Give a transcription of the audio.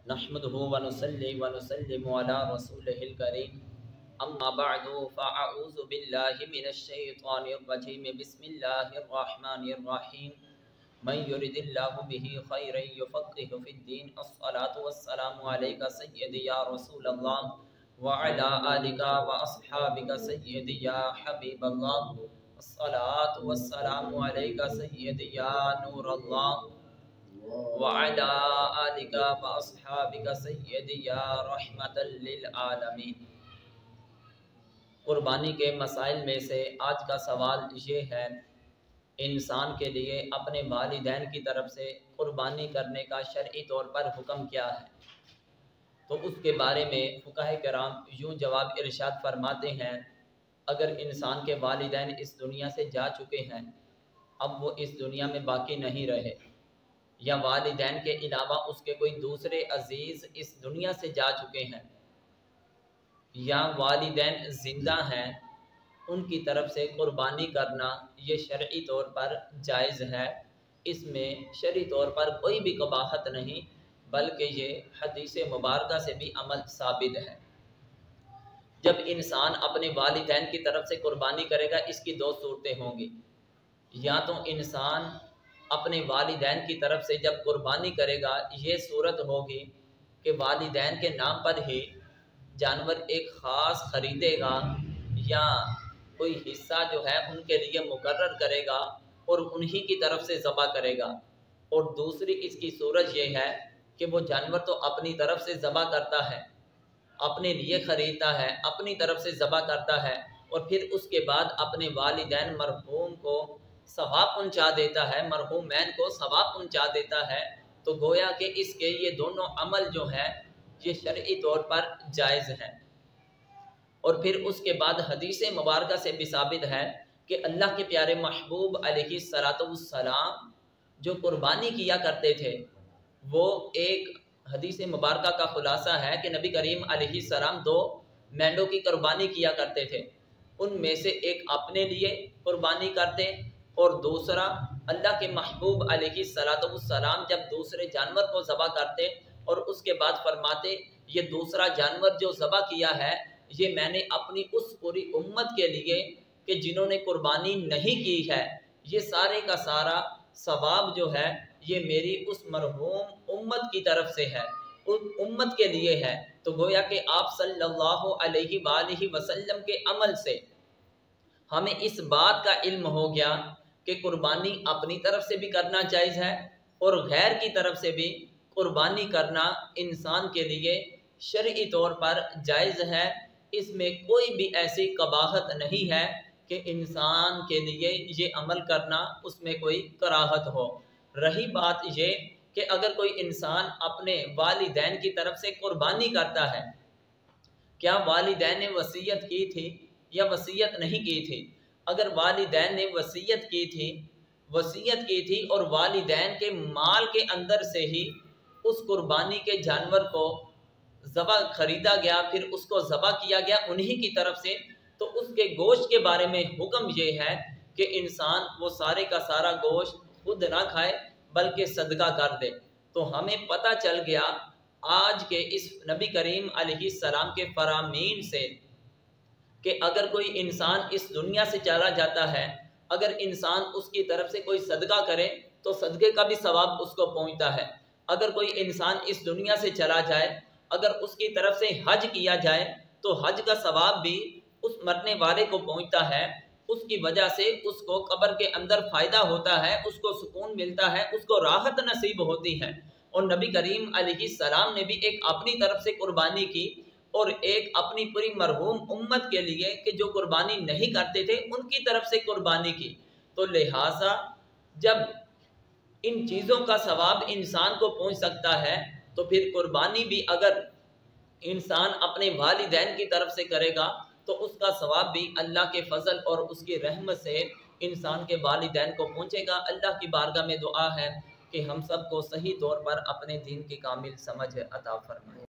नहमदुहु व नुसल्ली व नुसल्लिमु अला रसूलिहिल करीम अम्मा बअदु फ़अऊज़ु बिल्लाहि मिनश शैतानिर रजीम बिस्मिल्लाहिर रहमानिर रहीम मन युरिदिल्लाहु बिही खैरन युफ़क़्क़िहु फ़िद्दीन अस्सलातु वस्सलामु अलैका सय्यदी या रसूलल्लाह व अला आलिका व अस्हाबिका सय्यदी या हबीबल्लाह अस्सलातु वस्सलामु अलैका सय्यदी या नूरल्लाह वअला आलिका व अस्हाबिका सय्यदी या रहमतल लिल आलमीन। कुर्बानी के मसाइल में से आज का सवाल ये है, इंसान के लिए अपने वालिदैन की तरफ से कुर्बानी करने का शरई तौर पर हुक्म क्या है। तो उसके बारे में फुक़हा किराम यूँ जवाब इरशाद फरमाते हैं, अगर इंसान के वालिदैन इस दुनिया से जा चुके हैं, अब वो इस दुनिया में बाकी नहीं रहे, या वालिदैन के अलावा उसके कोई दूसरे अजीज़ इस दुनिया से जा चुके हैं, या वालिदैन ज़िंदा हैं, उनकी तरफ से कुर्बानी करना ये शरई तौर पर जायज़ है। इसमें शरई तौर पर कोई भी कबाहत नहीं, बल्कि ये हदीस मुबारका से भी अमल साबित है। जब इंसान अपने वालिदैन की तरफ से कुर्बानी करेगा, इसकी दो सूरतें होंगी। या तो इंसान अपने वालिदैन की तरफ से जब कुर्बानी करेगा, ये सूरत होगी कि वालिदैन के नाम पर ही जानवर एक ख़ास ख़रीदेगा या कोई हिस्सा जो है उनके लिए मुकर्रर करेगा और उन्हीं की तरफ से ज़बह करेगा। और दूसरी इसकी सूरत ये है कि वो जानवर तो अपनी तरफ से ज़बह करता है, अपने लिए ख़रीदता है, अपनी तरफ से ज़बह करता है, और फिर उसके बाद अपने वालिदैन मरहूम को सवाब पहुँचा देता है, मरहूमैन को सवाब पहुँचा देता है। तो गोया कि इसके ये दोनों अमल जो हैं ये शरई तौर पर जायज़ हैं। और फिर उसके बाद हदीस मुबारका से भी साबित है कि अल्लाह के प्यारे महबूब अलैहिस्सलाम जो कुर्बानी किया करते थे, वो एक हदीस मुबारका का खुलासा है कि नबी करीम अलैहिस्सलाम 2 मेंढों की कुर्बानी किया करते थे। उनमें से एक अपने लिए कुर्बानी करते और दूसरा अल्लाह के महबूब अलैहिस्सलाम जब दूसरे जानवर को ज़बह करते और उसके बाद फरमाते, ये दूसरा जानवर जो ज़बह किया है ये मैंने अपनी उस पूरी उम्मत के लिए कि जिन्होंने कुर्बानी नहीं की है, ये सारे का सारा सवाब जो है ये मेरी उस मरहूम उम्मत की तरफ से है, उस उम्मत के लिए है। तो गोया कि आप सल्लल्लाहु अलैहि वसल्लम के अमल से हमें इस बात का इल्म हो गया कि कुर्बानी अपनी तरफ से भी करना जायज़ है और गैर की तरफ से भी कुर्बानी करना इंसान के लिए शरई तौर पर जायज़ है। इसमें कोई भी ऐसी कबाहत नहीं है कि इंसान के लिए ये अमल करना उसमें कोई कराहत हो। रही बात ये कि अगर कोई इंसान अपने वालिदैन की तरफ से कुर्बानी करता है, क्या वालिदैन ने वसीयत की थी या वसीयत नहीं की थी? अगर वालिदैन ने वसीयत की थी और वालिदैन के माल के अंदर से ही उस कुर्बानी के जानवर को ज़बह खरीदा गया, फिर उसको ज़बह किया गया उन्हीं की तरफ से, तो उसके गोश्त के बारे में हुक्म ये है कि इंसान वो सारे का सारा गोश्त खुद ना खाए बल्कि सदका कर दे। तो हमें पता चल गया आज के इस नबी करीम अलैहिस्सलाम के फरामीन से कि अगर कोई इंसान इस दुनिया से चला जाता है, अगर इंसान उसकी तरफ से कोई सदका करे तो सदक़े का भी सवाब उसको पहुंचता है। अगर कोई इंसान इस दुनिया से चला जाए, अगर उसकी तरफ से हज किया जाए तो हज का सवाब भी उस मरने वाले को पहुंचता है। उसकी वजह से उसको कब्र के अंदर फ़ायदा होता है, उसको सुकून मिलता है, उसको राहत नसीब होती है। और नबी करीम अलैहिस्सलाम ने भी एक अपनी तरफ से कुर्बानी की और एक अपनी पूरी मरहूम उम्मत के लिए कि जो कुर्बानी नहीं करते थे उनकी तरफ से कुर्बानी की। तो लिहाजा जब इन चीज़ों का सवाब इंसान को पहुंच सकता है, तो फिर कुर्बानी भी अगर इंसान अपने वालिदैन की तरफ से करेगा तो उसका सवाब भी अल्लाह के फजल और उसकी रहमत से इंसान के वालिदैन को पहुंचेगा। अल्लाह की बारगाह में दुआ है कि हम सब को सही तौर पर अपने दीन की कामिल समझ अता फरमाए।